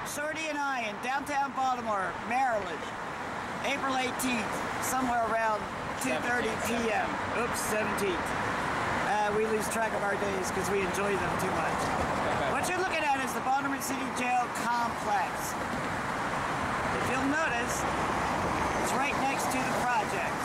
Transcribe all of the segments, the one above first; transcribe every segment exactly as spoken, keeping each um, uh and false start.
Shorty and I in downtown Baltimore, Maryland, April eighteenth, somewhere around two thirty p m Oops, seventeenth. Uh, we lose track of our days because we enjoy them too much. What you're looking at is the Baltimore City Jail complex. If you'll notice, it's right next to the projects.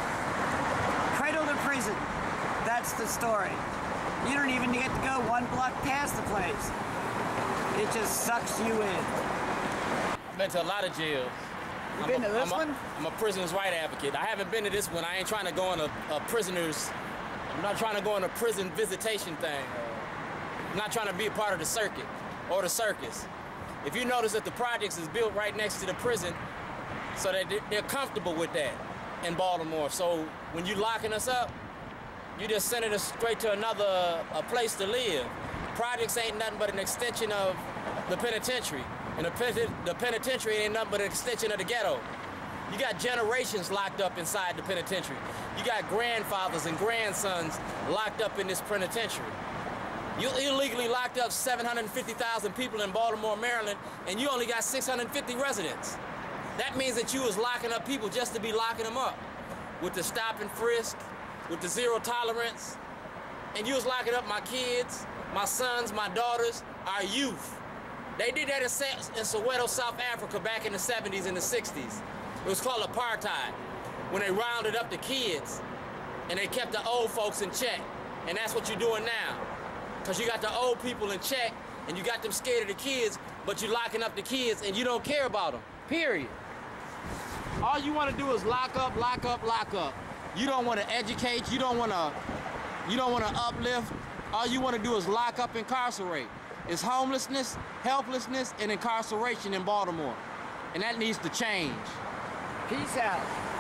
Cradle to prison, that's the story. You don't even get to go one block past the place. It just sucks you in. I've been to a lot of jails. You've been a, to this I'm one? A, I'm a prisoner's right advocate. I haven't been to this one. I ain't trying to go on a, a prisoner's, I'm not trying to go on a prison visitation thing. I'm not trying to be a part of the circuit or the circus. If you notice that the projects is built right next to the prison, so that they're comfortable with that in Baltimore. So when you locking us up, you just sending us straight to another a place to live. Projects ain't nothing but an extension of the penitentiary. And the, the penitentiary ain't nothing but an extension of the ghetto. You got generations locked up inside the penitentiary. You got grandfathers and grandsons locked up in this penitentiary. You illegally locked up seven hundred fifty thousand people in Baltimore, Maryland, and you only got six hundred fifty residents. That means that you was locking up people just to be locking them up. With the stop and frisk, with the zero tolerance, and you was locking up my kids, my sons, my daughters, our youth. They did that in Soweto, South Africa back in the seventies and the sixties. It was called apartheid, when they rounded up the kids and they kept the old folks in check. And that's what you're doing now. Because you got the old people in check and you got them scared of the kids, but you're locking up the kids and you don't care about them, period. All you want to do is lock up, lock up, lock up. You don't want to educate, you don't want to, you don't want to uplift. All you want to do is lock up, incarcerate. It's homelessness, helplessness, and incarceration in Baltimore. And that needs to change. Peace out.